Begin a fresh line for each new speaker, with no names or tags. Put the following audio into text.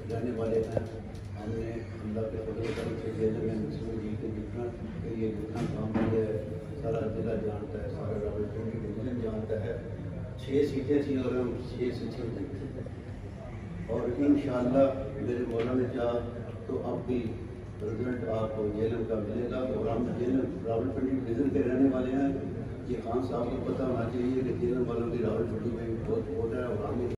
रहने वाले हैं। हमने अल्लाह के फजल करम से जेल में मुस्लिम जी के जितना काम किया है सारा जिला जानता है, सारा रावलपिंडी डिवीजन जानता है। 6 सीटें थी और हम 6 सीटें जीते और इंशाअल्लाह मेरे मौला ने चाहा तो अब भी रिजल्ट आपको जेलम का मिलेगा। और हम जेलम रावलपिंडी डिवीजन के रहने वाले हैं। ये खान साहब को पता होना चाहिए कि जेलम वालों की रावलपिंडी में बहुत वोट है और हमें